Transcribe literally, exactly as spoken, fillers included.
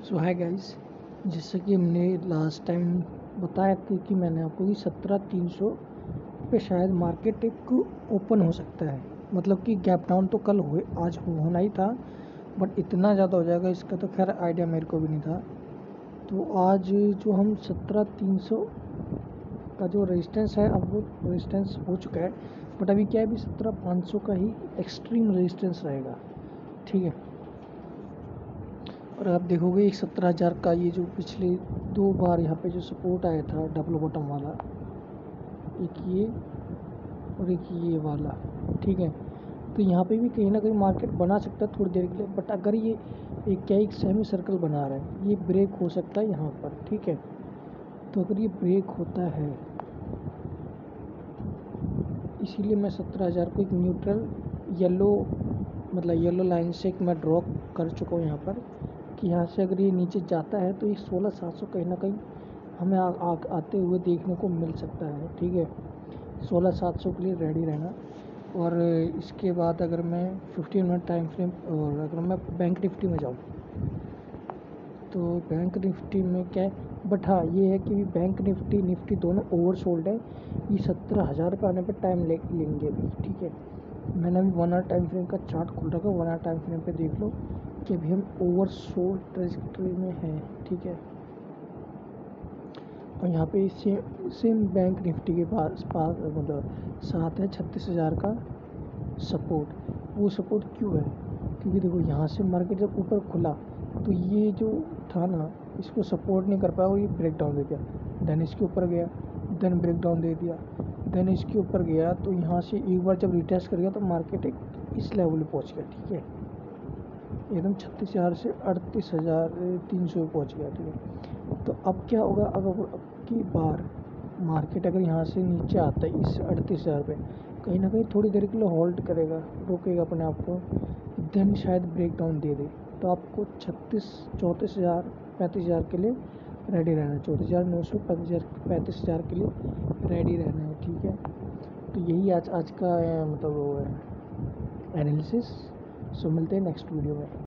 सो hi guys, जैसे कि हमने लास्ट टाइम बताया था कि मैंने आपको कि सत्रह तीन सौ पे शायद मार्केट एक ओपन हो सकता है। मतलब कि गैप डाउन तो कल हुए आज होना ही था, बट इतना ज़्यादा हो जाएगा इसका तो खैर आइडिया मेरे को भी नहीं था। तो आज जो हम सत्रह तीन सौ का जो रेजिस्टेंस है, अब वो रेजिस्टेंस हो चुका है, बट अभी क्या है, अभी सत्रह पाँच सौ का ही एक्सट्रीम रेजिस्टेंस रहेगा। ठीक है, और आप देखोगे एक सत्रह हज़ार का ये जो पिछले दो बार यहाँ पे जो सपोर्ट आया था डबल बॉटम वाला, एक ये और एक ये वाला, ठीक है। तो यहाँ पे भी कहीं ना कहीं मार्केट बना सकता है थोड़ी देर के लिए, बट अगर ये एक क्या एक सेमी सर्कल बना रहा है, ये ब्रेक हो सकता है यहाँ पर, ठीक है। तो अगर ये ब्रेक होता है, इसीलिए मैं सत्रह हज़ार को एक न्यूट्रल येलो मतलब येलो लाइन से एक मैं ड्रॉ कर चुका हूँ यहाँ पर, कि यहाँ से अगर ये नीचे जाता है तो ये सोलह सात सौ कहीं ना कहीं हमें आ, आ, आते हुए देखने को मिल सकता है। ठीक है, सोलह सात सौ के लिए रेडी रहना। और इसके बाद अगर मैं फिफ्टीन मिनट टाइम फ्रेम और अगर मैं बैंक निफ्टी में जाऊँ तो बैंक निफ्टी में क्या है, बट हाँ ये है कि बैंक निफ्टी निफ्टी दोनों ओवर सोल्ड है। ये सत्रह हज़ार पे आने पर टाइम ले लेंगे भी, ठीक है। मैंने अभी वन आवर टाइम फ्रेम का चार्ट खोल रखा है, वन आवर टाइम फ्रेम पे देख लो कि अभी हम ओवर सोल्ड ट्रेजेक्टरी में हैं, ठीक है। और यहाँ पे सेम सेम बैंक निफ्टी के पास पास मतलब साथ है छत्तीस हज़ार का सपोर्ट। वो सपोर्ट क्यों है, क्योंकि देखो यहाँ से मार्केट जब ऊपर खुला तो ये जो था ना, इसको सपोर्ट नहीं कर पाया और ये ब्रेक डाउन दे दिया। देन इसके ऊपर गया, देन ब्रेक डाउन दे दिया, देन इसके ऊपर गया, तो यहाँ से एक बार जब रिटेस्ट कर गया तो मार्केट एक इस लेवल पे पहुँच गया, ठीक है। एकदम छत्तीस हज़ार से अड़तीस हज़ार तीन सौ पहुँच गया, ठीक है। तो अब क्या होगा, अगर अब की बार मार्केट अगर यहाँ से नीचे आता है इस अड़तीस हज़ार पे, कहीं ना कहीं थोड़ी देर के लिए होल्ड करेगा, रोकेगा अपने आप को, देन शायद ब्रेक डाउन दे दे, तो आपको छत्तीस चौंतीस हज़ार पैंतीस हज़ार के लिए रेडी रहना है, चौंतीस हज़ार नौ सौ पैंतीस हज़ार पैंतीस हज़ार के लिए रेडी रहना है, ठीक है। तो यही आज आज का मतलब वो है एनालिसिस। सो मिलते हैं नेक्स्ट वीडियो में।